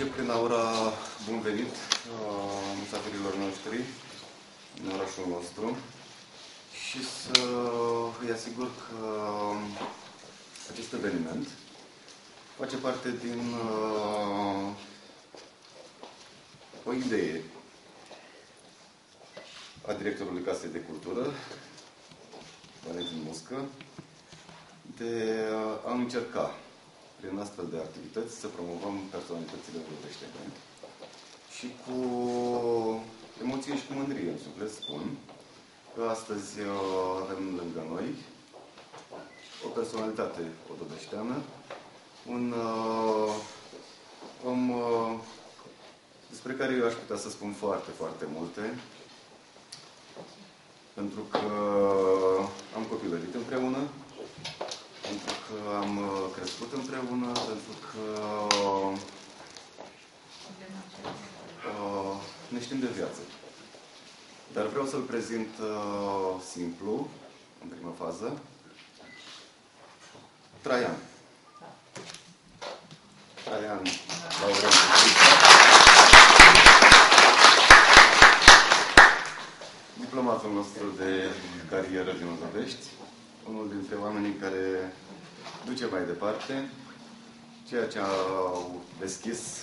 încep prin a ura bun venit musafirilor noștri în orașul nostru și să îi asigur că acest eveniment face parte din o idee a directorului Casei de Cultură, Valentin Muscă, de a încerca prin astfel de activități să promovăm personalitățile vădăștene. Și cu emoție și cu mândrie în suflet spun că astăzi avem lângă noi o personalitate odădășteană, un om despre care eu aș putea să spun foarte, foarte multe, pentru că am copilărit împreună, pentru că am crescut împreună, pentru că ne știm de viață. Dar vreau să-l prezint simplu, în primă fază, Traian. Traian Laurențiu Crița, diplomatul nostru de carieră din Odăvești, unul dintre oamenii care duce mai departe ceea ce au deschis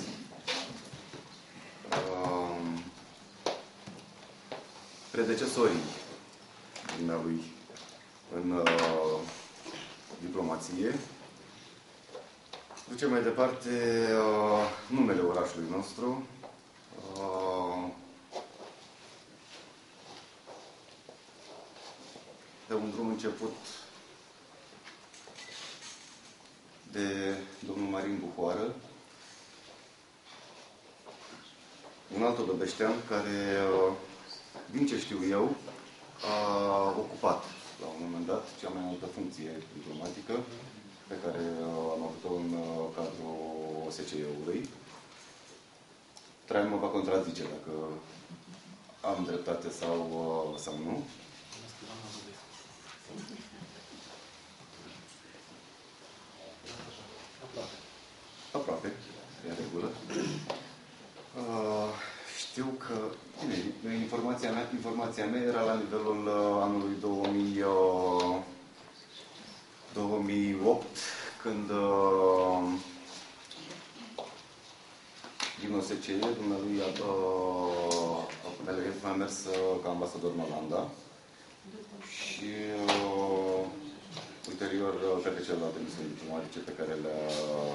predecesorii dumnealui în diplomație. Duce mai departe numele orașului nostru, de un drum început de domnul Marin Buhoară, un alt odăbeștean care, din ce știu eu, a ocupat la un moment dat cea mai înaltă funcție diplomatică pe care am avut-o în cadrul OSCE-ului. Traian mă va contrazice dacă am dreptate sau nu. Aproape, e în regulă. Știu că, bine, informația mea era la nivelul anului 2008, când din OSCE, dumnealui a mers ca ambasador în Olanda și ulterior către celelalte misiuni diplomatice pe care le-a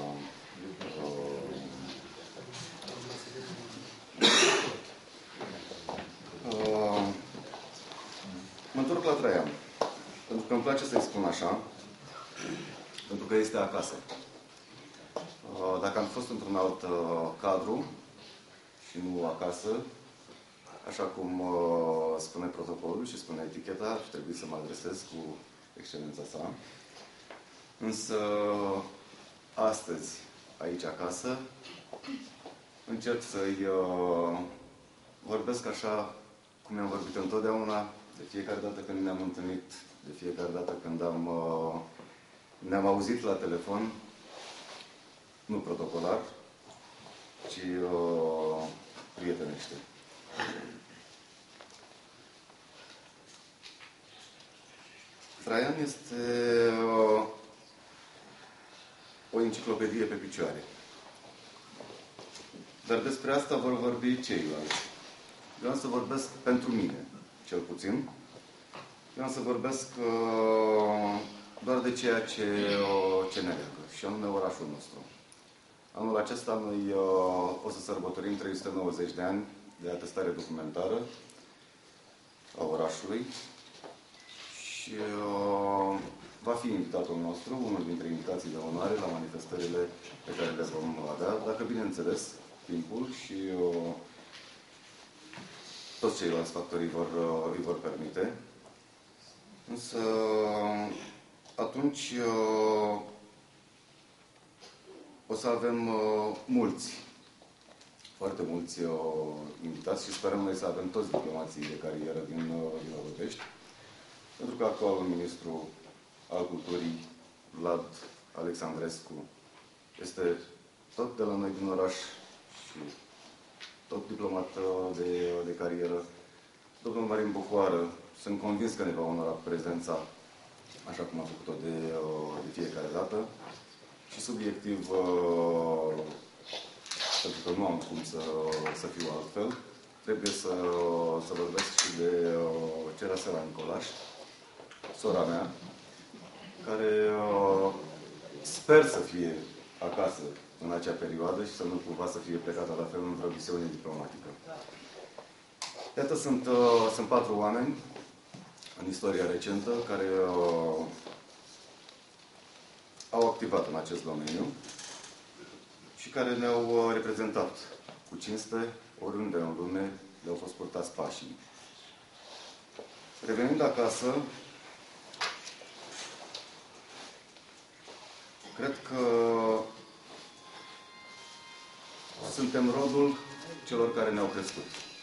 mă întorc la Traian, pentru că îmi place să-i spun așa, pentru că este acasă. Dacă am fost într-un alt cadru și nu acasă, așa cum spune protocolul și spune eticheta, ar trebui să mă adresez cu excelența sa. Însă, astăzi, aici acasă, încerc să-i vorbesc așa cum am vorbit întotdeauna, de fiecare dată când ne-am întâlnit, de fiecare dată când ne-am auzit la telefon, nu protocolar, ci prietenește. Traian este o enciclopedie pe picioare. Dar despre asta vor vorbi ceilalți. Eu am să vorbesc pentru mine, cel puțin. Eu am să vorbesc doar de ceea ce ne leagă, și anume orașul nostru. Anul acesta noi o să sărbătorim 390 de ani de atestare documentară a orașului și va fi invitatul nostru, unul dintre invitații de onoare la manifestările pe care le vom avea, dacă bineînțeles timpul și toți ceilalți factori îi vor permite. Însă atunci o să avem mulți, foarte mulți invitați și sperăm noi să avem toți diplomații de carieră din Odăvești, pentru că actualul ministru al Culturii, Vlad Alexandrescu, este tot de la noi din oraș diplomat de carieră. Domnul Marin Bucoară, sunt convins că ne va onora prezența, așa cum a făcut-o de fiecare dată. Și subiectiv, pentru că nu am cum să fiu altfel, trebuie să vorbesc și de Cerasela Nicolaș, sora mea, care sper să fie acasă în acea perioadă și să nu cumva să fie plecată la fel într-o misiune diplomatică. Iată, sunt 4 oameni în istoria recentă care au activat în acest domeniu și care ne-au reprezentat cu cinste oriunde în lume le-au fost purtați pașii. Revenind acasă, cred că suntem rodul celor care ne-au crescut.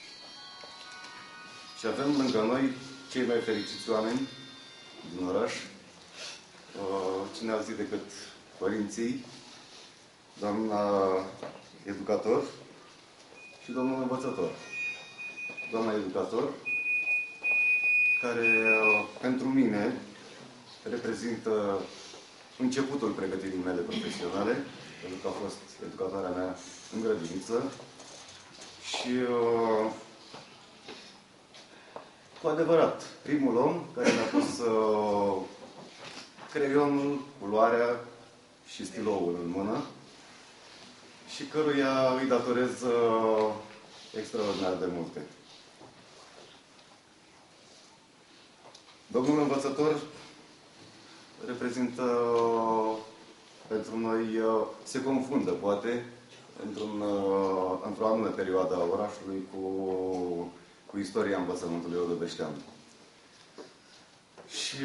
Și avem lângă noi cei mai fericiți oameni din oraș, cine alții decât părinții, doamna educator și domnul învățător. Doamna educator, care pentru mine reprezintă începutul pregătirii mele profesionale, pentru că a fost educatoarea mea în grădiniță și cu adevărat, primul om care mi-a pus creionul, culoarea și stiloul în mână și căruia îi datorez extraordinar de multe. Domnul învățător reprezintă pentru noi, se confundă, poate, într-o anume perioadă a orașului cu istoria învățământului orăbeștean. Și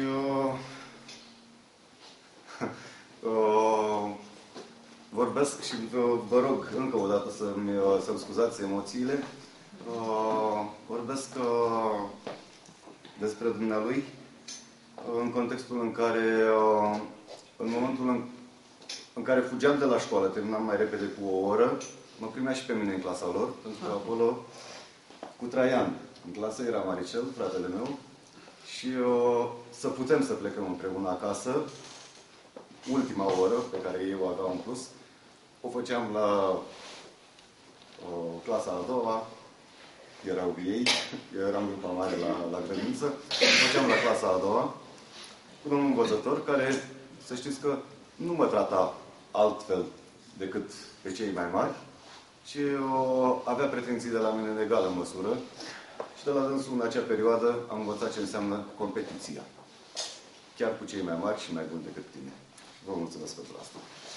vorbesc și vă rog încă o dată să-mi scuzați emoțiile. Vorbesc despre dumnealui în contextul în care, în momentul în care fugeam de la școală, terminam mai repede cu o oră, mă primea și pe mine în clasa lor, pentru că acolo, cu Traian, în clasă era Maricel, fratele meu, și să putem să plecăm împreună acasă, ultima oră pe care eu aveau în plus, o făceam la clasa a doua, erau ei, eu eram grupa mare la grădiniță, o făceam la clasa a doua, cu domnul învățător, care, să știți că nu mă trata altfel decât pe cei mai mari, ci avea pretenții de la mine în egală măsură și de la dânsul în acea perioadă am învățat ce înseamnă competiția. Chiar cu cei mai mari și mai buni decât tine. Vă mulțumesc pentru asta.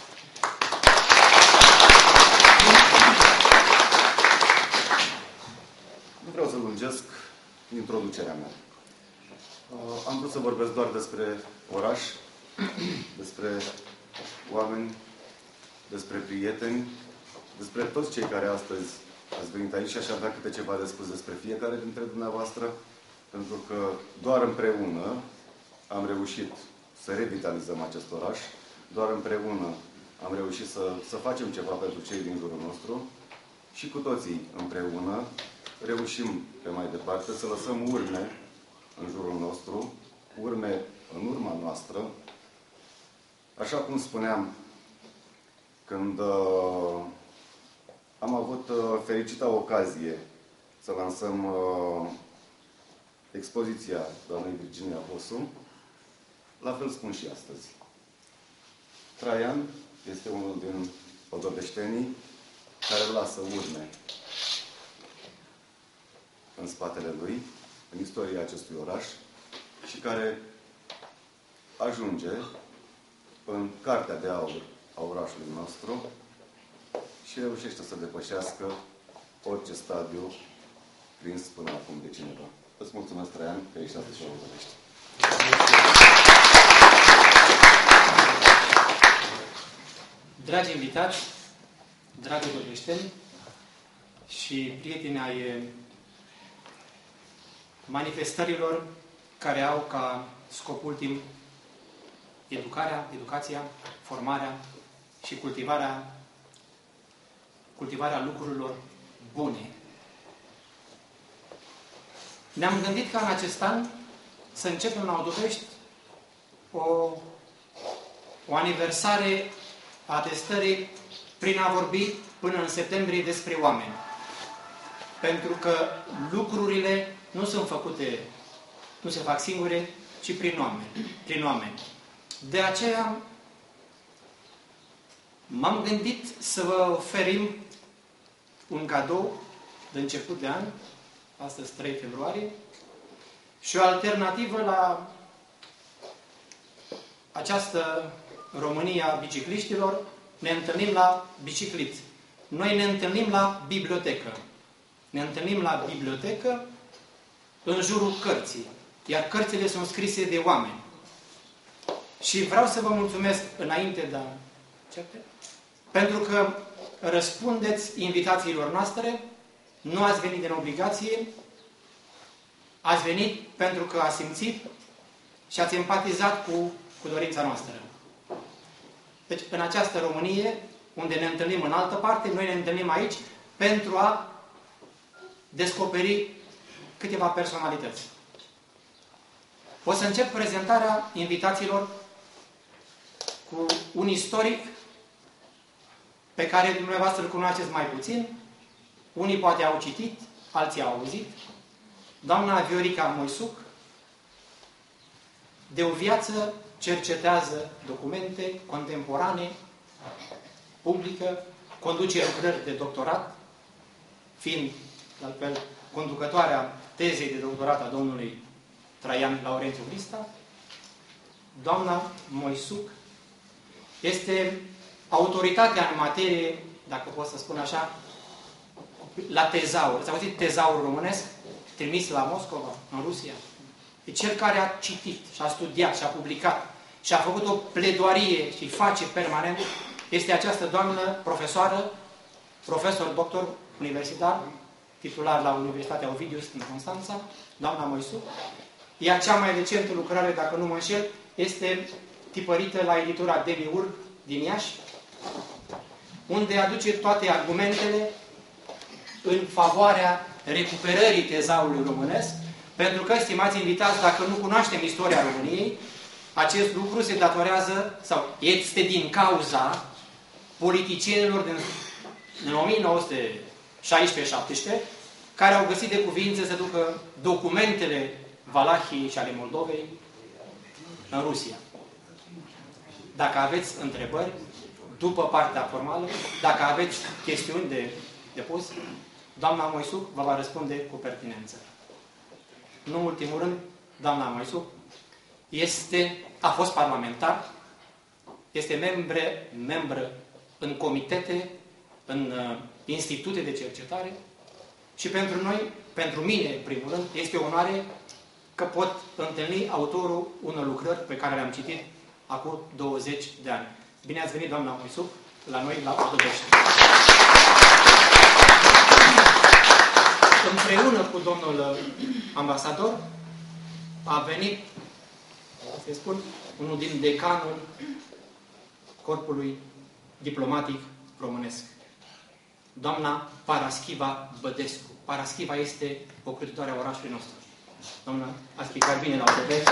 Nu vreau să lungesc introducerea mea. Am vrut să vorbesc doar despre oraș, despre oameni, despre prieteni, despre toți cei care astăzi ați venit aici și aș avea câte ceva de spus despre fiecare dintre dumneavoastră, pentru că doar împreună am reușit să revitalizăm acest oraș, doar împreună am reușit să facem ceva pentru cei din jurul nostru și cu toții împreună reușim pe mai departe să lăsăm urme în jurul nostru, urme în urma noastră. Așa cum spuneam, când am avut fericita ocazie să lansăm expoziția doamnei Virginia Vosu, la fel spun și astăzi. Traian este unul din podobeștenii care lasă urme în spatele lui, în istoria acestui oraș, și care ajunge în Cartea de Aur a orașului nostru și reușește să depășească orice stadiu prins până acum de cineva. Îți mulțumesc, Traian, că ești astăzi și o vorbești. Dragi invitați, dragi vorbeșteni și prieteni ai manifestărilor care au ca scop ultim educația, formarea și cultivarea lucrurilor bune Ne-am gândit ca în acest an să începem la Autovești o aniversare a testării prin a vorbi până în septembrie despre oameni. Pentru că lucrurile nu sunt făcute, nu se fac singure, ci prin oameni. De aceea m-am gândit să vă oferim un cadou de început de an, astăzi 3 februarie, și o alternativă la această România a bicicliștilor. Ne întâlnim la bicicliți. Noi ne întâlnim la bibliotecă. Ne întâlnim la bibliotecă în jurul cărții. Iar cărțile sunt scrise de oameni. Și vreau să vă mulțumesc înainte de a începe, pentru că răspundeți invitațiilor noastre, nu ați venit din obligație, ați venit pentru că ați simțit și ați empatizat cu dorința noastră. Deci, în această Românie, unde ne întâlnim în altă parte, noi ne întâlnim aici pentru a descoperi câteva personalități. O să încep prezentarea invitațiilor cu un istoric pe care dumneavoastră îl cunoașteți mai puțin. Unii poate au citit, alții au auzit. Doamna Viorica Moisuc, de o viață cercetează documente contemporane, publică, conduce lucrări de doctorat, fiind, de altfel, conducătoarea tezei de doctorat a domnului Traian Laurențiu Crista. Doamna Moisuc este autoritatea în materie, dacă pot să spun așa, la tezaur. Ați auzit tezaurul românesc? Trimis la Moscova, în Rusia. E cel care a citit și a studiat și a publicat și a făcut o pledoarie și face permanent. Este această doamnă profesoară, profesor doctor universitar, titular la Universitatea Ovidius din Constanța, doamna Moisuc. Ea cea mai recentă lucrare, dacă nu mă înșel, este tipărită la editura Demiurg din Iași, unde aduce toate argumentele în favoarea recuperării tezaurului românesc, pentru că, stimați invitați, dacă nu cunoaștem istoria României, acest lucru se datorează, sau este din cauza politicienilor din 1916-17, care au găsit de cuvință să ducă documentele Valahiei și ale Moldovei în Rusia. Dacă aveți întrebări, după partea formală, dacă aveți chestiuni de pus, doamna Moisuc vă va răspunde cu pertinență. Nu în ultimul rând, doamna Moisuc a fost parlamentar, este membră în comitete, în institute de cercetare și pentru noi, pentru mine, în primul rând, este o onoare că pot întâlni autorul unor lucrări pe care le-am citit acum 20 de ani. Bine ați venit, doamna Moisuc, la noi, la Autovești. Împreună cu domnul ambasador a venit, să spun, unul din decanul corpului diplomatic românesc. Doamna Paraschiva Bădescu. Paraschiva este ocrotitoarea orașului nostru. Doamna, ați picat bine la Autovești.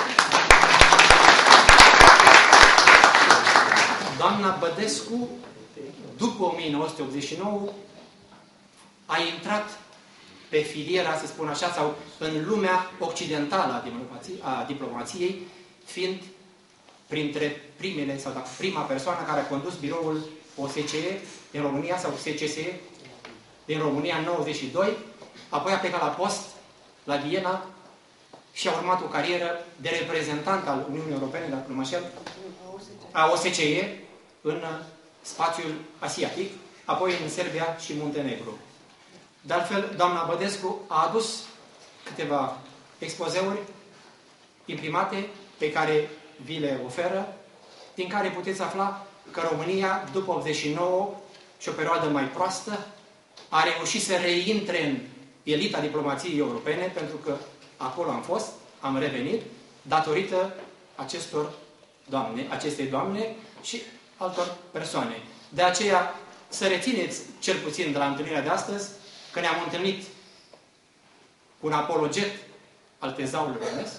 Doamna Bădescu, după 1989, a intrat pe filiera, să spun așa, sau în lumea occidentală a diplomației, fiind printre primele, sau prima persoană care a condus biroul OSCE din România, sau SCSE din România în 92, apoi a plecat la post, la Viena, și a urmat o carieră de reprezentant al Uniunii Europene, dacă nu mă înșel, a OSCE în spațiul asiatic, apoi în Serbia și Muntenegru. De altfel, doamna Bădescu a adus câteva expozeuri imprimate pe care vi le oferă, din care puteți afla că România, după 89 și o perioadă mai proastă, a reușit să reintre în elita diplomației europene, pentru că acolo am fost, am revenit, datorită acestei doamne și altor persoane. De aceea, să rețineți, cel puțin de la întâlnirea de astăzi, că ne-am întâlnit cu un apologet al tezaului românesc,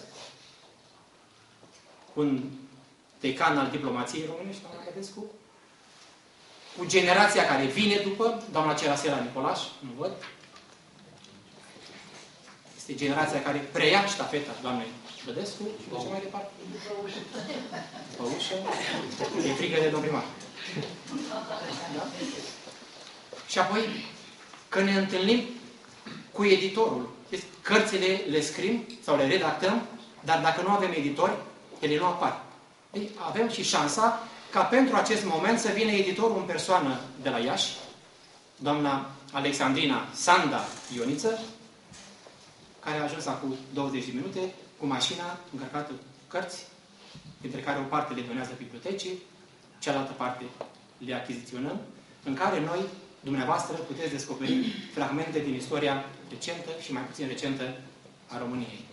un decan al diplomației românești, doamna Cădescu, cu generația care vine după, doamna Cerasela Nicolaș, nu văd, este generația care preia ștafeta doamnei Cădescu și de ce mai departe? După ușă. E frică de domn primar. Da? Și apoi, când ne întâlnim cu editorul, cărțile le scrim sau le redactăm, dar dacă nu avem editori, ele nu apar. Ei, avem și șansa ca pentru acest moment să vină editorul în persoană de la Iași, doamna Alexandrina Sanda Ioniță, care a ajuns acum 20 de minute cu mașina încărcată cu cărți, dintre care o parte le donează bibliotecii, cealaltă parte le achiziționăm, în care noi, dumneavoastră, puteți descoperi fragmente din istoria recentă și mai puțin recentă a României.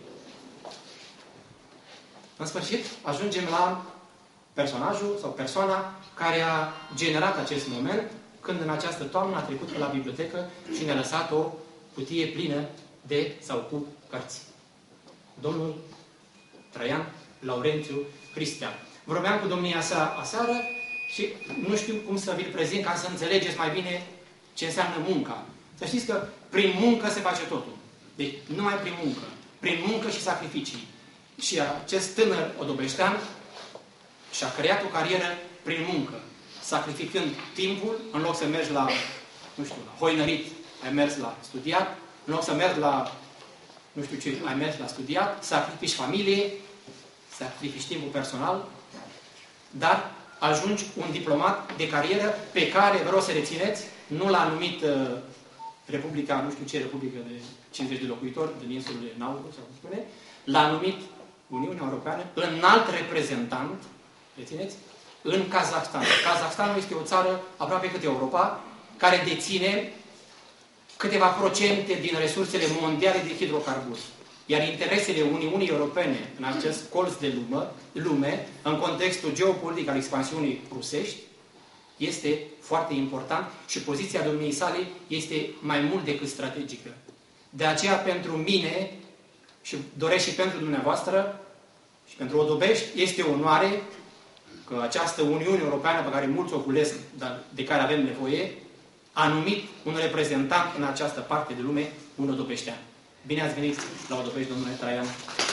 În sfârșit, ajungem la personajul sau persoana care a generat acest moment, când în această toamnă a trecut pe la bibliotecă și ne-a lăsat o cutie plină de sau cu cărți. Domnul Traian Laurențiu Cristea. Vorbeam cu domnia sa aseară și nu știu cum să vi-l prezint ca să înțelegeți mai bine ce înseamnă munca. Să știți că prin muncă se face totul. Deci numai prin muncă. Prin muncă și sacrificii. Și acest tânăr odobeștean și-a creat o carieră prin muncă. Sacrificând timpul, în loc să mergi la, nu știu, la hoinărit, ai mers la studiat, în loc să mergi la, nu știu ce, ai mers la studiat, sacrifici familie, sacrifici timpul personal, dar ajungi un diplomat de carieră pe care, vreau să rețineți, nu l-a numit Republica, nu știu ce republică de 50 de locuitori din insulele Nauru, sau cum spune, l-a numit Uniunea Europeană înalt reprezentant, rețineți, în Kazahstan. Kazahstanul este o țară aproape cât Europa, care deține câteva procente din resursele mondiale de hidrocarburi. Iar interesele Uniunii Europene în acest colț de lume, în contextul geopolitic al expansiunii rusești, este foarte important și poziția domniei sale este mai mult decât strategică. De aceea, pentru mine, și doresc și pentru dumneavoastră, și pentru Odobești, este o onoare că această Uniune Europeană, pe care mulți o culesc, dar de care avem nevoie, a numit un reprezentant în această parte de lume, un odobeștean. Bine ați venit la Odobești, domnule Traian.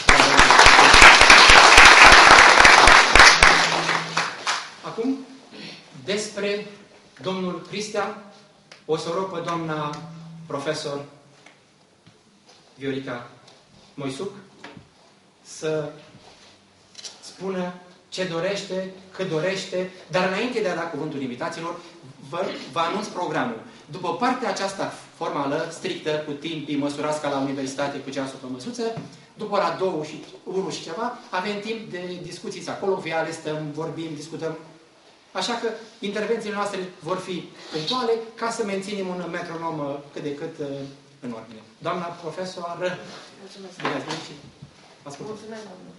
Acum, despre domnul Cristea, o să rog pe doamna profesor Viorica Moisuc să spună ce dorește, cât dorește, dar înainte de a da cuvântul invitaților, vă anunț programul. După partea aceasta formală, strictă, cu timpii, măsurați ca la universitate, cu ceasul pe măsuță, după la 2 și 1 și ceva, avem timp de discuții acolo, viale, stăm, vorbim, discutăm. Așa că intervențiile noastre vor fi punctuale ca să menținem un metronom cât de cât în ordine. Doamna profesoară, mulțumesc. Bine ați venit și ascultăm. Mulțumesc, domnule.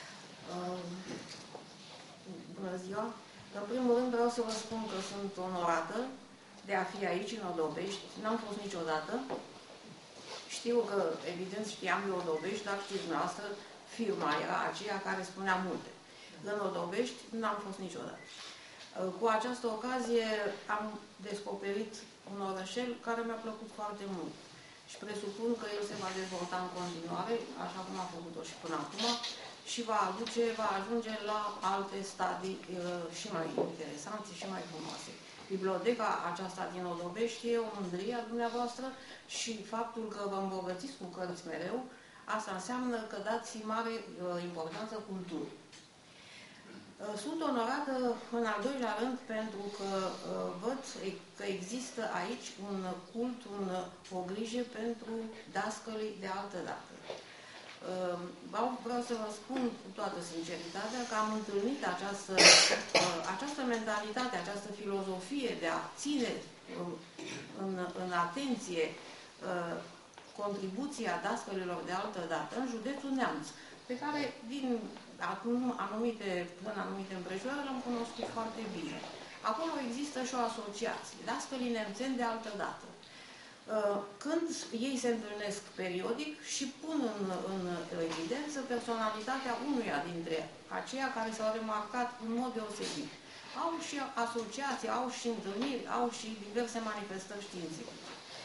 Bună ziua. În primul rând vreau să vă spun că sunt onorată de a fi aici, în Odobești. N-am fost niciodată. Știu că, evident, știam de Odobești, dar știți dumneavoastră, firma era aceea care spunea multe. În Odobești n-am fost niciodată. Cu această ocazie am descoperit un orășel care mi-a plăcut foarte mult. Și presupun că el se va dezvolta în continuare, așa cum a făcut-o și până acum, și va ajunge la alte stadii și mai interesante și mai frumoase. Biblioteca aceasta din Odobești e o mândrie a dumneavoastră și faptul că vă îmbogățiți cu cărți mereu, asta înseamnă că dați mare importanță culturii. Sunt onorată în al doilea rând pentru că văd că există aici un cult, o grijă pentru dascălii de altă dată. Vreau să vă spun cu toată sinceritatea că am întâlnit această mentalitate, această filozofie de a ține în atenție contribuția dascălilor de altă dată în județul Neamț, pe care în anumite împrejurări l-am cunoscut foarte bine. Acolo există și o asociație, dascălii nemțeni de altă dată. când ei se întâlnesc periodic și pun în evidență personalitatea unuia dintre aceia care s-au remarcat în mod deosebit. Au și asociații, au și întâlniri, au și diverse manifestări științifice.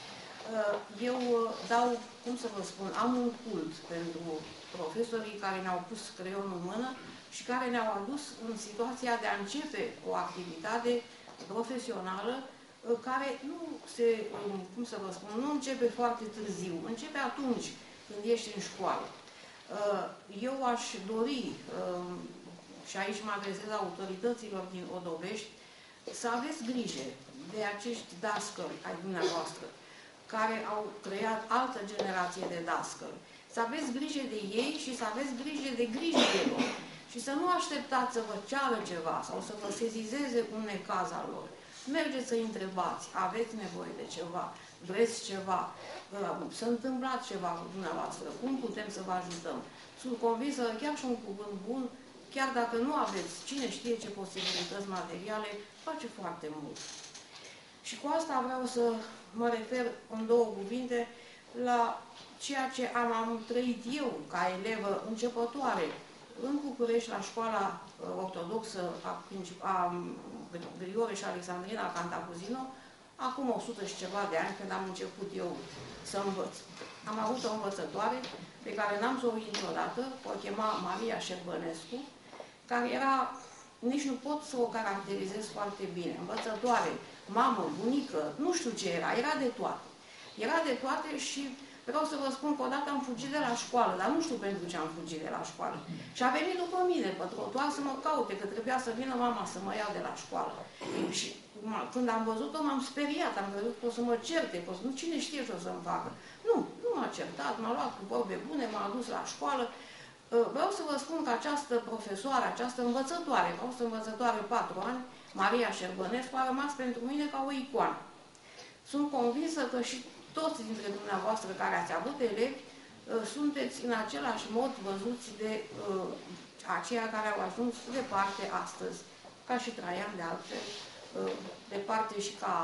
Eu dau, cum să vă spun, am un cult pentru profesorii care ne-au pus creionul în mână și care ne-au adus în situația de a începe o activitate profesională care nu se, cum să vă spun, nu începe foarte târziu, începe atunci când ești în școală. Eu aș dori, și aici mă adresez autorităților din Odobești, să aveți grijă de acești dascăli ai dumneavoastră, care au creat altă generație de dascăli. Să aveți grijă de ei și să aveți grijă de grijile lor. Și să nu așteptați să vă ceară ceva sau să vă sesizeze un necaz al lor. Mergeți să întrebați, aveți nevoie de ceva, vreți ceva, s-a întâmplat ceva cu dumneavoastră, cum putem să vă ajutăm? Sunt convinsă că chiar și un cuvânt bun, chiar dacă nu aveți cine știe ce posibilități materiale, face foarte mult. Și cu asta vreau să mă refer în două cuvinte la ceea ce am trăit eu ca elevă începătoare în București, la școala ortodoxă a Grigore și Alexandrina Cantacuzino, acum 100 și ceva de ani, când am început eu să învăț. Am avut o învățătoare pe care n-am să o uit niciodată, o chema Maria Șerbănescu, care era, nici nu pot să o caracterizez foarte bine, învățătoare, mamă, bunică, nu știu ce era, era de toate. Era de toate și vreau să vă spun că odată am fugit de la școală, dar nu știu pentru ce am fugit de la școală. Și a venit după mine pe trotuar să mă caute, că trebuia să vină mama să mă ia de la școală. Și când am văzut-o, m-am speriat, am crezut că o să mă certe, că nu cine știe ce o să-mi facă. Nu m-a certat, m-a luat cu vorbe bune, m-a dus la școală. Vreau să vă spun că această profesoară, această învățătoare, a fost învățătoare 4 ani, Maria Șerbănescu, a rămas pentru mine ca o icoană. Sunt convinsă că și toți dintre dumneavoastră care ați avut elevi, sunteți în același mod văzuți de aceia care au ajuns departe astăzi, ca și Traian de altfel, departe și ca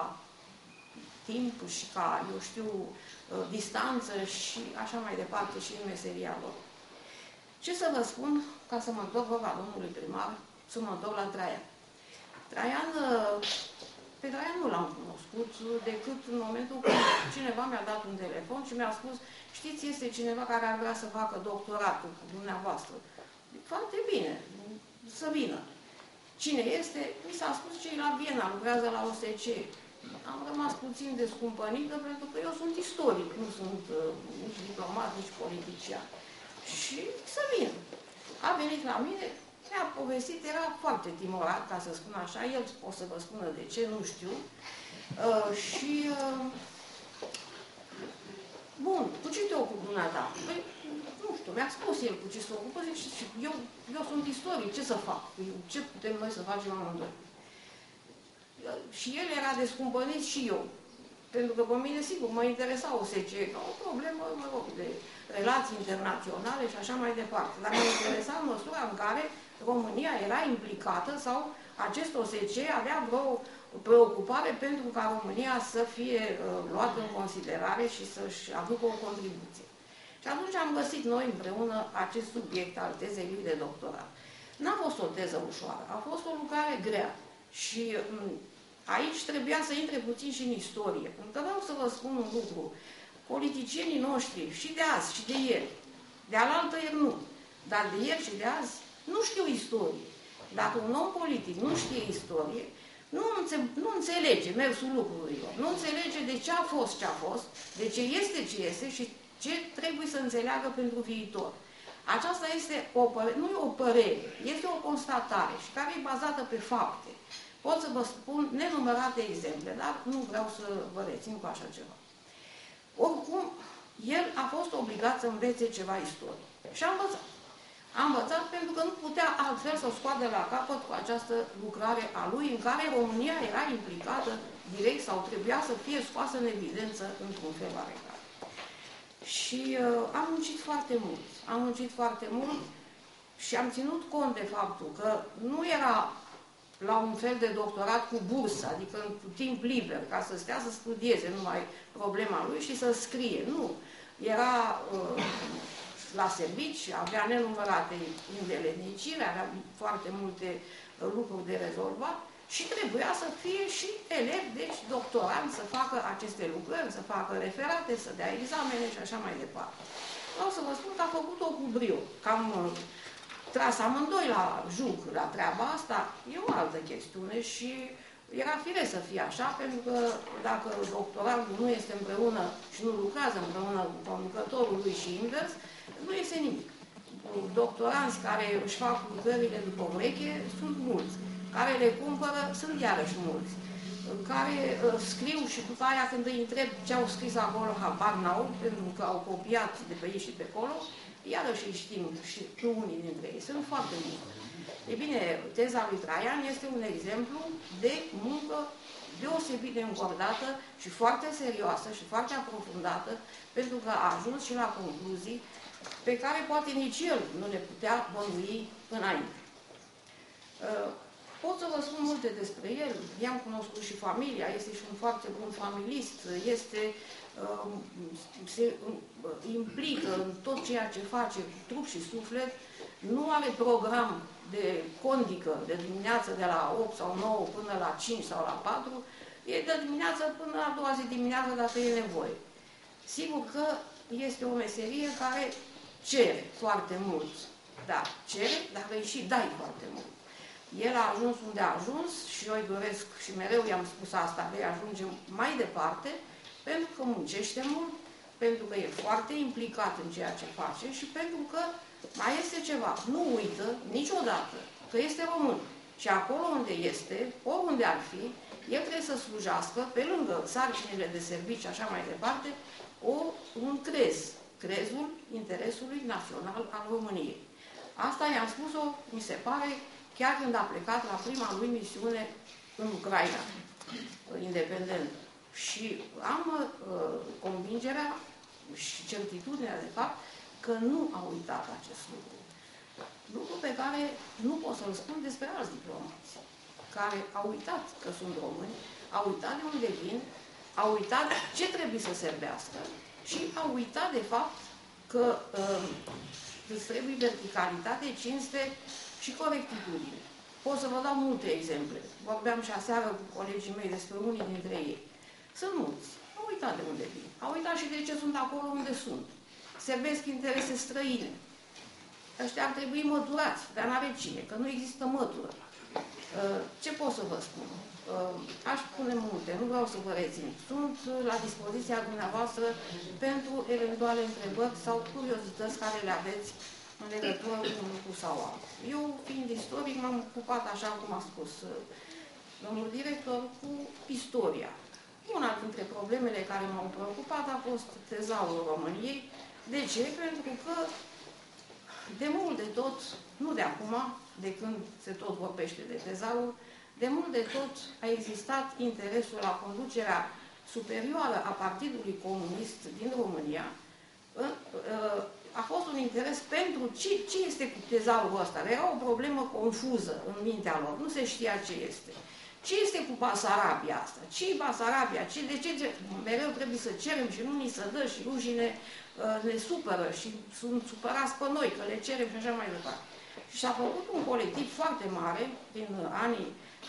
timp și ca, eu știu, distanță și așa mai departe și în meseria lor. Ce să vă spun, ca să mă întorc vorba domnului primar, să mă întorc la Traian. Pe Traian nu l-am cunoscut decât în momentul când cineva mi-a dat un telefon și mi-a spus, știți, este cineva care ar vrea să facă doctoratul cu dumneavoastră. Foarte bine, să vină. Cine este? Mi s-a spus cei la Viena, lucrează la OSCE. Am rămas puțin descumpănită pentru că eu sunt istoric, nu sunt nici diplomat, nici politician. Și să vină. A venit la mine, mi-a povestit, era foarte timorat, ca să spun așa, el o să vă spună de ce, nu știu. Bun, cu ce te ocupi dumneata? Păi, nu știu, mi-a spus el cu ce se ocupă și eu sunt istoric, ce să fac? Ce putem noi să facem amândoi? Și el era descumpănit și eu. Pentru că pe mine, sigur, mă interesa OSCE, ca o problemă, mă rog, de relații internaționale și așa mai departe. Dar mă interesa în măsura în care România era implicată sau acest OSCE avea vreo preocupare pentru ca România să fie luată în considerare și să-și aducă o contribuție. Și atunci am găsit noi împreună acest subiect al tezei lui de doctorat. N-a fost o teză ușoară, a fost o lucrare grea. Și aici trebuia să intre puțin și în istorie. Pentru că vreau să vă spun un lucru. Politicienii noștri, și de azi, și de ieri, de alaltă ieri nu, dar de ieri și de azi, nu știu istorie. Dacă un om politic nu știe istorie, nu înțelege mersul lucrurilor, nu înțelege de ce a fost ce a fost, de ce este și ce trebuie să înțeleagă pentru viitor. Aceasta este nu e o părere, este o constatare și care e bazată pe fapte. Pot să vă spun nenumărate exemple, dar nu vreau să vă rețin cu așa ceva. Oricum, el a fost obligat să învețe ceva istorie. Și a învățat. A învățat pentru că nu putea altfel să o scoate la capăt cu această lucrare a lui, în care România era implicată direct sau trebuia să fie scoasă în evidență într-un fel oarecare. Și am muncit foarte mult. Am muncit foarte mult și am ținut cont de faptul că nu era la un fel de doctorat cu bursă, adică cu timp liber, ca să stea să studieze numai problema lui și să scrie. Nu. Era la servici, avea nenumărate indeleniciri, avea foarte multe lucruri de rezolvat și trebuia să fie și elev, deci doctorant, să facă aceste lucrări, să facă referate, să dea examene și așa mai departe. Vreau să vă spun că a făcut-o cu brio. Cam tras amândoi la juc la treaba asta, e o altă chestiune și era firesc să fie așa, pentru că dacă doctoratul nu este împreună și nu lucrează împreună cu conducătorul lui și invers, nu este nimic. Doctoranți care își fac lucrările după ureche sunt mulți, care le cumpără sunt iarăși mulți, care scriu și după aia când îi întreb ce au scris acolo, habar n-au, pentru că au copiat de pe ei și pe acolo, iarăși îi știm și nu unii dintre ei, sunt foarte mulți. E bine, teza lui Traian este un exemplu de muncă deosebit de încordată și foarte serioasă și foarte aprofundată, pentru că a ajuns și la concluzii pe care poate nici el nu le putea bănui înainte. Pot să vă spun multe despre el, i-am cunoscut și familia, este și un foarte bun familist, se implică în tot ceea ce face, trup și suflet, nu are program de condică de dimineață de la 8 sau 9 până la 5 sau la 4, e de dimineață până la a doua zi dimineață dacă e nevoie. Sigur că este o meserie care cere foarte mult, da, cere, dar îi și dai foarte mult. El a ajuns unde a ajuns și eu îi doresc și mereu i-am spus asta, că îi ajungem mai departe, pentru că muncește mult, pentru că e foarte implicat în ceea ce face și pentru că mai este ceva. Nu uită niciodată că este român. Și acolo unde este, oriunde ar fi, el trebuie să slujească, pe lângă sarcinile de serviciu și așa mai departe, un crez. Crezul interesului național al României. Asta i-am spus-o, mi se pare, chiar când a plecat la prima lui misiune în Ucraina, independent. Și am convingerea și certitudinea, de fapt, că nu a uitat acest lucru. Lucru pe care nu pot să-l spun despre alți diplomați, care au uitat că sunt români, au uitat de unde vin, au uitat ce trebuie să servească și au uitat, de fapt, că îți trebuie verticalitate, cinste și corectitudine. Pot să vă dau multe exemple. Vorbeam și aseară cu colegii mei despre unii dintre ei. Sunt mulți. Au uitat de unde vin. Au uitat și de ce sunt acolo unde sunt. Servesc interese străine. Ăștia ar trebui măturați, dar n-are cine, că nu există mătură. Ce pot să vă spun? Aș spune multe, nu vreau să vă rețin. Sunt la dispoziția dumneavoastră pentru eventuale întrebări sau curiozități care le aveți în legătură cu un lucru sau altul. Eu, fiind istoric, m-am ocupat, așa cum a spus domnul director, cu istoria. Una dintre problemele care m-au preocupat a fost tezaurul României. De ce? Pentru că de mult de tot, nu de acum, de când se tot vorbește de tezaur, de mult de tot a existat interesul la conducerea superioară a Partidului Comunist din România. A fost un interes pentru ce este cu tezaurul ăsta. Era o problemă confuză în mintea lor, nu se știa ce este. Ce este cu Basarabia asta? Ce-i Basarabia? De ce mereu trebuie să cerem și nu ni se dă și rușine ne supără și sunt supărați pe noi, că le cerem și așa mai departe. Și s-a făcut un colectiv foarte mare, din anii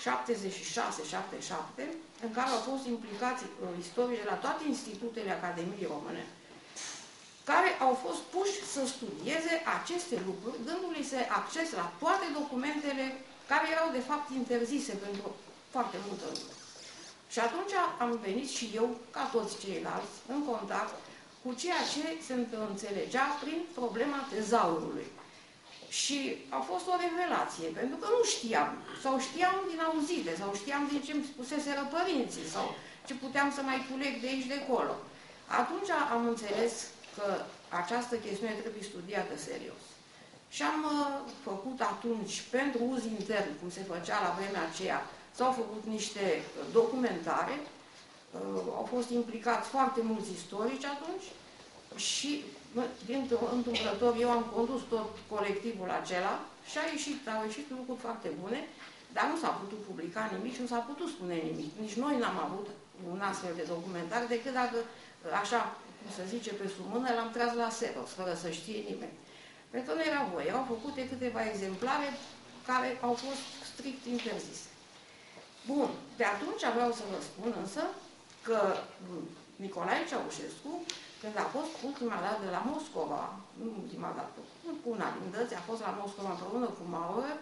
76-77, în care au fost implicați istorii de la toate institutele Academiei Române, care au fost puși să studieze aceste lucruri, dându-li se acces la toate documentele care erau de fapt interzise pentru foarte multă lume. Și atunci am venit și eu, ca toți ceilalți, în contact cu ceea ce se înțelegea prin problema tezaurului. Și a fost o revelație, pentru că nu știam, sau știam din auzite, sau știam din ce îmi spuseseră părinții, sau ce puteam să mai culeg de aici de acolo. Atunci am înțeles că această chestiune trebuie studiată serios. Și am făcut atunci, pentru uz intern, cum se făcea la vremea aceea, s-au făcut niște documentare, au fost implicați foarte mulți istorici atunci și, dintr-un întâmplător, eu am condus tot colectivul acela și au ieșit lucruri foarte bune, Dar nu s-a putut publica nimic și nu s-a putut spune nimic. Nici noi n-am avut un astfel de documentar, decât dacă, așa, cum se zice, pe sub mână, l-am tras la Xerox, fără să știe nimeni. Pentru că nu era voie. Erau făcute câteva exemplare care au fost strict interzise. Bun, de atunci vreau să vă spun însă că Nicolae Ceaușescu, când a fost ultima dată la Moscova, nu ultima dată, cu una din dăți, a fost la Moscova împreună cu Maurer,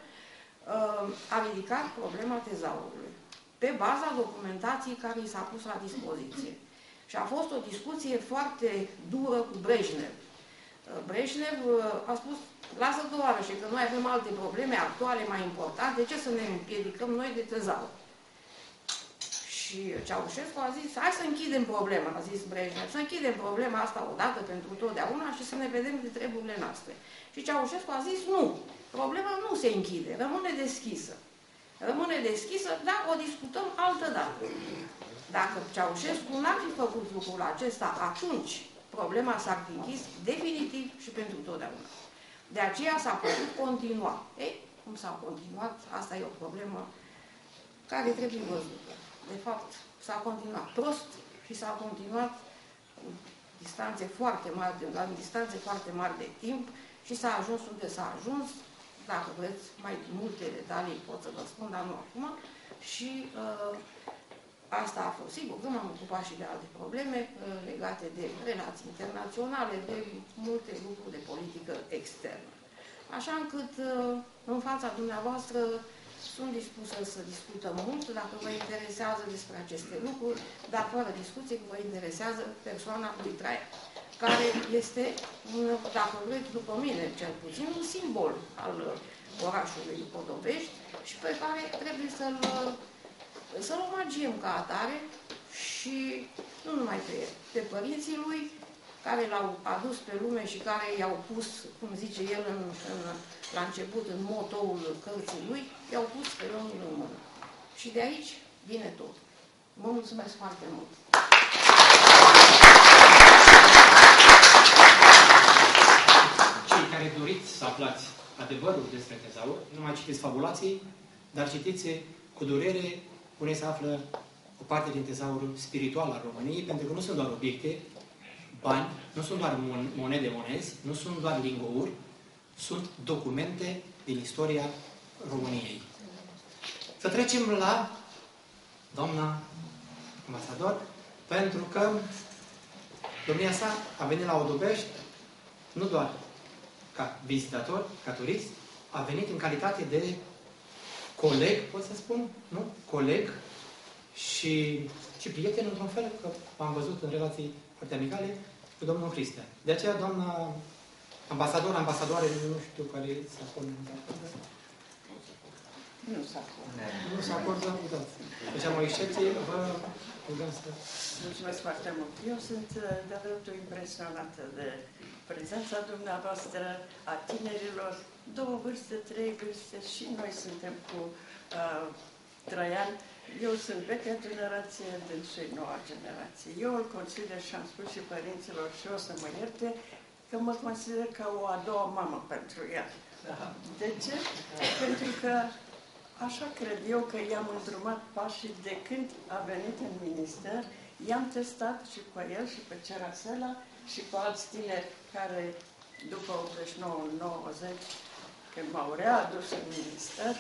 a ridicat problema tezaurului, pe baza documentației care i s-a pus la dispoziție. Și a fost o discuție foarte dură cu Brejnev. Brejnev a spus, lasă doar și că noi avem alte probleme actuale mai importante, de ce să ne împiedicăm noi de tezaur? Și Ceaușescu a zis, hai să închidem problema, a zis Brejnev, să închidem problema asta odată pentru totdeauna și să ne vedem de treburile noastre. Și Ceaușescu a zis, nu, problema nu se închide, rămâne deschisă. Rămâne deschisă, dar o discutăm altă dată. Dacă Ceaușescu n-ar fi făcut lucrul acesta, atunci problema s-ar fi închis definitiv și pentru totdeauna. De aceea s-a putut continua. Ei, cum s-a continuat, asta e o problemă care trebuie văzută. De fapt, s-a continuat prost și s-a continuat cu distanțe foarte mari, la distanțe foarte mari de timp și s-a ajuns unde s-a ajuns. Dacă vreți mai multe detalii pot să vă spun, dar nu acum. Și asta a fost sigur că m-am ocupat și de alte probleme legate de relații internaționale, de multe lucruri de politică externă. Așa încât în fața dumneavoastră sunt dispusă să discutăm mult, dacă vă interesează despre aceste lucruri, dar fără discuție vă interesează persoana lui Traian, care este, dacă vreți, după mine cel puțin, un simbol al orașului Podovești și pe care trebuie să-l omagiem ca atare și nu numai pe părinții lui, care l-au adus pe lume și care i-au pus, cum zice el la început, în motoul cărții lui, i-au pus pe Românul în mână. Și de aici vine tot. Vă mulțumesc foarte mult! Cei care doriți să aflați adevărul despre tezaur, nu mai citiți fabulații, dar citiți cu durere unde se află o parte din tezaurul spiritual al României, pentru că nu sunt doar obiecte, bani, nu sunt doar monezi, nu sunt doar lingouri, sunt documente din istoria României. Să trecem la doamna ambasador, pentru că domnia sa a venit la Odobești nu doar ca vizitator, ca turist, a venit în calitate de coleg, pot să spun, nu? Coleg și prieten, într-un fel, că am văzut în relații foarte amicale cu domnul Cristian. De aceea, doamna ambasador, ambasadoare, nu știu care se acordă. Nu se acordă. Nu se acordă, uitați. Deci am o excepție, vă rugăm să... Mulțumesc foarte mult. Eu sunt de-a dreptul impresionată de prezența dumneavoastră, a tinerilor, 2 vârste, 3 vârste și noi suntem cu Traian. Eu sunt vechea generație, dânsui noua generație. Eu îl consider, și am spus și părinților, și o să mă ierte, că mă consider ca o a doua mamă pentru el. De ce? Pentru că așa cred eu că i-am îndrumat pașii de când a venit în minister, i-am testat și pe el și pe Cerasela și pe alți tineri care după 89-90, când m-au readus în minister,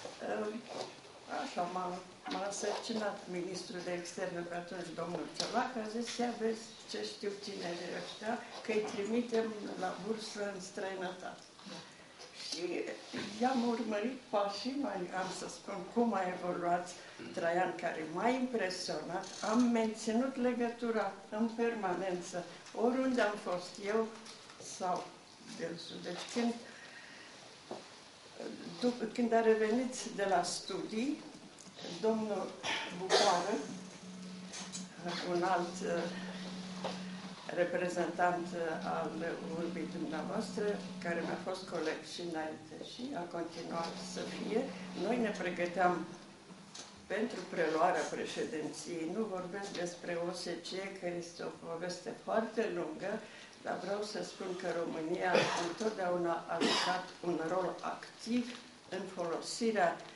așa m-a însărcinat ministrul de externe pe atunci, domnul Ciolac, a zis, ia vezi ce știu tinerii ăștia, că îi trimitem la bursă în străinătate. Și i-am urmărit pașii, am să spun cum a evoluat Traian, care m-a impresionat. Am menținut legătura în permanență, oriunde am fost eu sau dânsul. Deci când a revenit de la studii, domnul Bucoară, un alt reprezentant al urbii dumneavoastră, care mi-a fost coleg și înainte și a continuat să fie, noi ne pregăteam pentru preluarea președinției. Nu vorbesc despre OSCE, că este o poveste foarte lungă, dar vreau să spun că România întotdeauna a jucat un rol activ în folosirea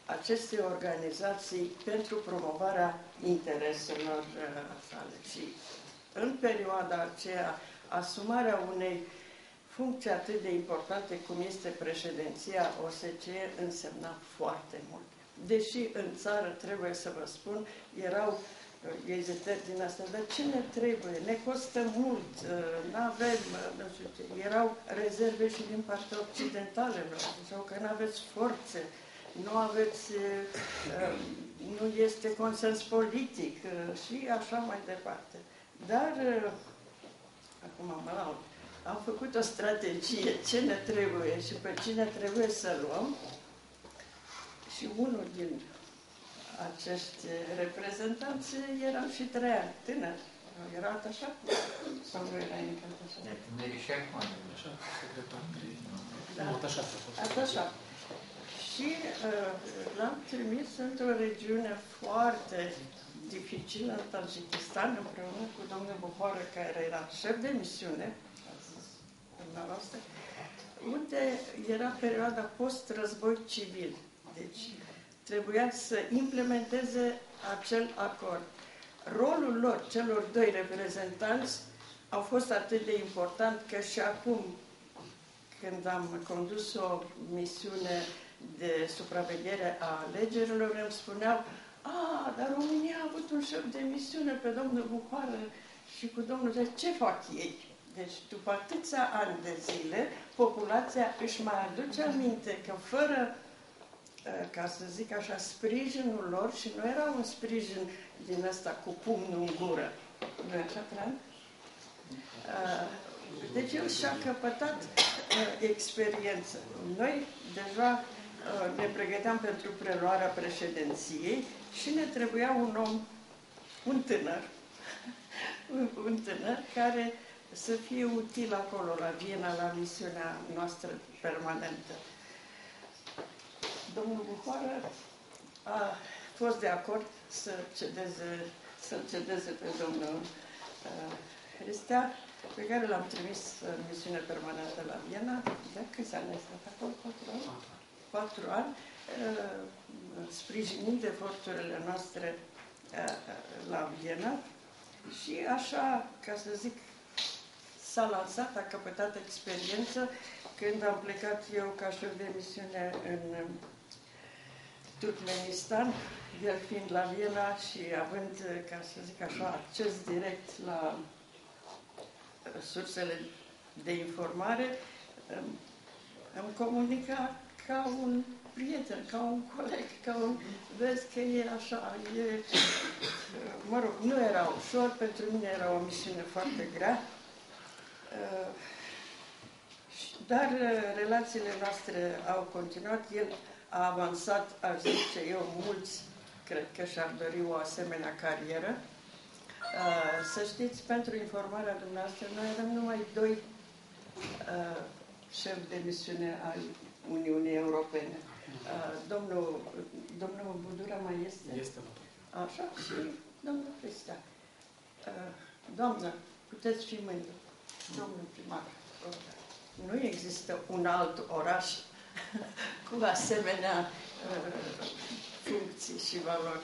aceste organizații pentru promovarea intereselor sale. Și în perioada aceea, asumarea unei funcții atât de importante cum este președinția OSCE însemna foarte mult. Deși în țară, trebuie să vă spun, erau ezitări din asta, dar ce ne trebuie? Ne costă mult, nu avem, nu știu ce, erau rezerve și din partea occidentalelor, sau că nu aveți forțe, nu aveți, nu este consens politic și așa mai departe. Dar, acum mă laud, am făcut o strategie, ce ne trebuie și pe cine trebuie să luăm, și unul din acești reprezentanți erau și 3 ani, tânăr. Era atașat? Sau nu era încă atașat? Așa, secretar. Da. Atașat. Atașat. Și l-am trimis într-o regiune foarte dificilă, în Tajikistan, împreună cu domnul Buhoară, care era șef de misiune, dumneavoastră, unde era perioada post-război civil. Deci, trebuia să implementeze acel acord. Rolul lor, celor 2 reprezentanți, au fost atât de important că și acum, când am condus o misiune de supraveghere a alegerilor, îmi spuneau: dar România a avut un șef de misiune pe domnul Buhoară și cu domnul... Ce fac ei? Deci, după atâția ani de zile, populația își mai aduce aminte că fără, ca să zic așa, sprijinul lor, și nu era un sprijin din ăsta cu pumnul în gură. Nu-i așa, Tran? Deci el și-a căpătat experiență. Noi deja ne pregăteam pentru preluarea președinției și ne trebuia un om, un tânăr care să fie util acolo, la Viena, la misiunea noastră permanentă. Domnul Buhoară a fost de acord să-l cedeze pe domnul Hristea, pe care l-am trimis în misiune permanentă la Viena. De câți ani ai stat acolo? 4 ani? 4 ani, sprijinind eforturile noastre la Viena. Și așa, ca să zic, s-a lansat, a căpătat experiență când am plecat eu ca șef de misiune în Turkmenistan, el fiind la Viena și având, ca să zic așa, acces direct la sursele de informare, îmi comunica ca un prieten, ca un coleg, vezi că e așa, mă rog, nu era ușor, pentru mine era o misiune foarte grea, dar relațiile noastre au continuat, el a avansat, aș zice eu, mulți cred că și-ar dori o asemenea carieră. Să știți, pentru informarea dumneavoastră, noi avem numai 2 șefi de misiune ai Uniunii Europene. Domnul Budura mai este? Este. Așa, și domnul Cristea. Doamnă, puteți fi mândră. Domnul primar, nu există un alt oraș cu asemenea funcții și valori.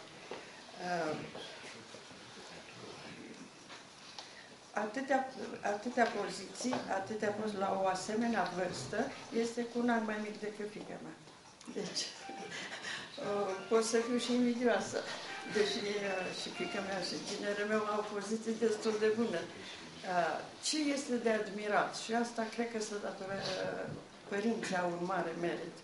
Atâtea poziții, atâtea poziții la o asemenea vârstă, este cu un an mai mic decât fiica mea. Deci, pot să fiu și invidioasă. Deși și fiica mea și tinerul meu au poziții destul de bune. Ce este de admirat? Și asta cred că se datorează părinții, au un mare merit.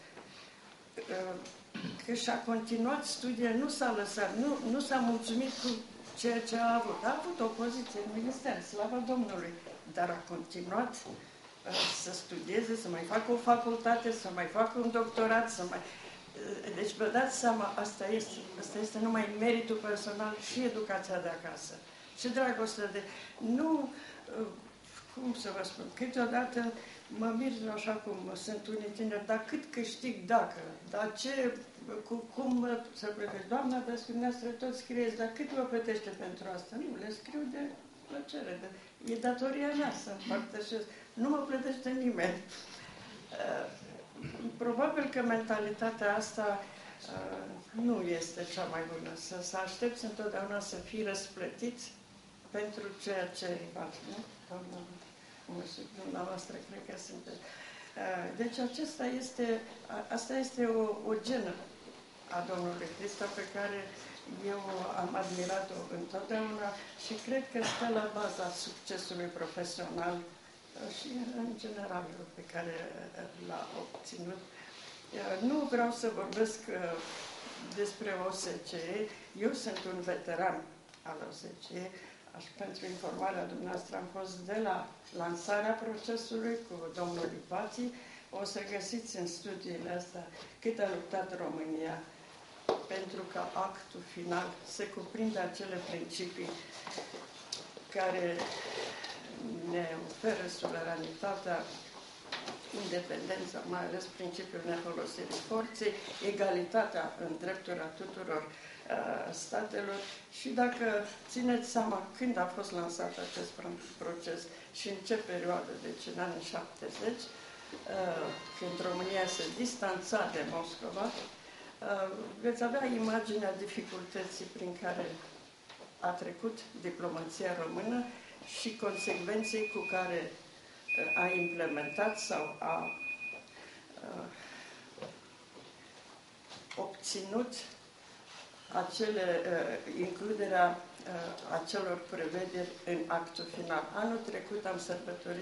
Că și-a continuat studiile, nu s-a lăsat, nu s-a mulțumit cu ceea ce a avut. A avut o poziție în minister, slavă Domnului, dar a continuat să studieze, să mai facă o facultate, să mai facă un doctorat, să mai... Deci vă dați seama, asta este numai meritul personal și educația de acasă. Și dragostea de... Nu, cum să vă spun, câteodată mă mir așa cum sunt unii tineri, dar cât câștig dacă, dar ce, cum să plătești? Doamna, vezi că dumneavoastră tot scrieți, dar cât vă plătește pentru asta? Nu, le scriu de plăcere, e datoria mea să împărtășesc. Nu mă plătește nimeni. Probabil că mentalitatea asta nu este cea mai bună. Să aștepți întotdeauna să fii răsplătit pentru ceea ce faci, nu? Dumneavoastră, cred că sunteți. Deci asta este o genă a Domnului Hristos pe care eu am admirat-o întotdeauna și cred că stă la baza succesului profesional și în general pe care l-a obținut. Nu vreau să vorbesc despre OSCE. Eu sunt un veteran al OSCE. Pentru informarea dumneavoastră am fost de la lansarea procesului cu domnul Lipații. O să găsiți în studiile astea cât a luptat România pentru ca actul final să cuprindă acele principii care ne oferă suveranitatea, independența, mai ales principiul nefolosirii forței, egalitatea în drepturi a tuturor statelor și dacă țineți seama când a fost lansat acest proces și în ce perioadă, deci în anii 70, când România se distanța de Moscova, veți avea imaginea dificultății prin care a trecut diplomația română și consecvenței cu care a implementat sau a obținut includerea acelor prevederi în actul final. Anul trecut am sărbătorit,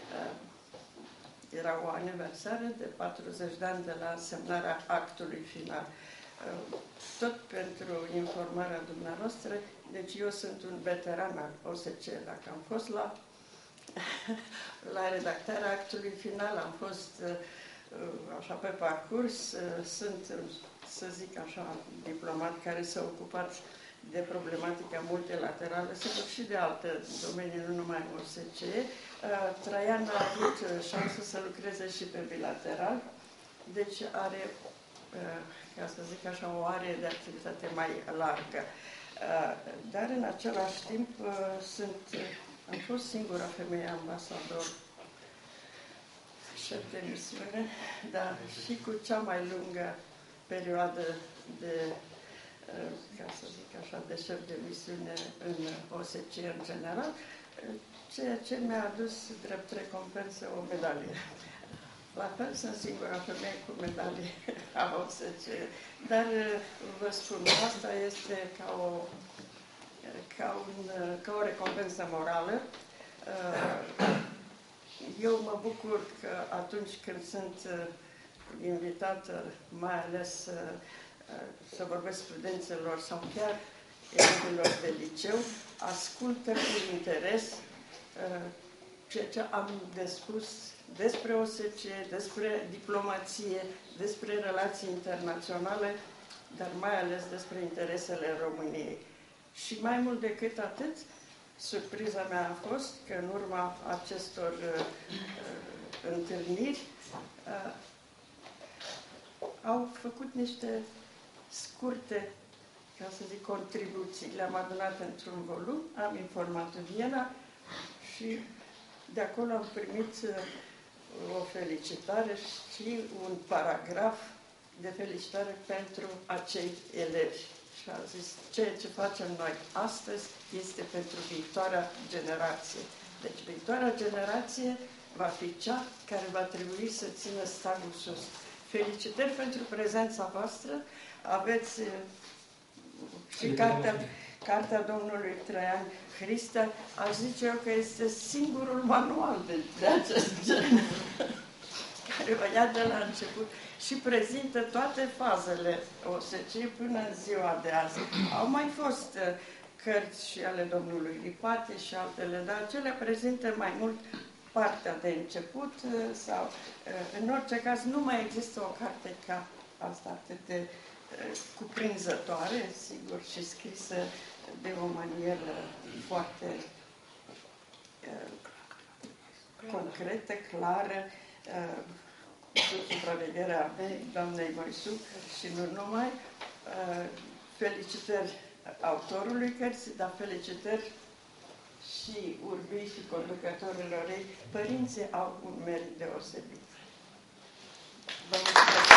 era o aniversare de 40 de ani de la semnarea actului final. Tot pentru informarea dumneavoastră, deci eu sunt un veteran al OSCE. Dacă am fost la redactarea actului final, am fost așa pe parcurs, sunt, să zic așa, diplomat care s-a ocupat de problematica multilaterală, sigur și de alte domenii, nu numai OSCE. Traian a avut șansă să lucreze și pe bilateral, deci are, ca să zic așa, o are de activitate mai largă. Dar în același timp am fost singura femeie ambasador, șef de misiune, dar și cu cea mai lungă perioadă de, ca să zic așa, de șef de misiune în OSCE în general, ceea ce mi-a adus drept recompensă o medalie. La fel sunt singura femeie cu medalie a OSCE, dar vă spun, asta este ca o recompensă morală. Eu mă bucur că atunci când sunt invitată, mai ales să vorbesc studenților sau chiar elevilor de liceu, ascultă cu interes ceea ce am de spus despre OSCE, despre diplomație, despre relații internaționale, dar mai ales despre interesele României. Și mai mult decât atât, surpriza mea a fost că în urma acestor întâlniri au făcut niște scurte, ca să zic, contribuții. Le-am adunat într-un volum, am informat Viena și de acolo am primit o felicitare și un paragraf de felicitare pentru acei elevi. Și a zis, ceea ce facem noi astăzi este pentru viitoarea generație. Deci viitoarea generație va fi cea care va trebui să țină stagul sus. Felicitări pentru prezența voastră. Aveți și cartea domnului Traian Hristea. Aș zice eu că este singurul manual de acest gen care vă ia de la început și prezintă toate fazele OSCE până în ziua de azi. Au mai fost cărți și ale domnului Lipate și altele, dar acelea prezintă mai mult partea de început sau, în orice caz, nu mai există o carte ca asta atât de cuprinzătoare, sigur, și scrisă de o manieră foarte concretă, clară, sub supravegherea doamnei Moisuc și nu numai. Felicitări autorului cărții, dar felicitări și urbii și conducătorilor ei. Părinții au un merit deosebit. Vă mulțumesc!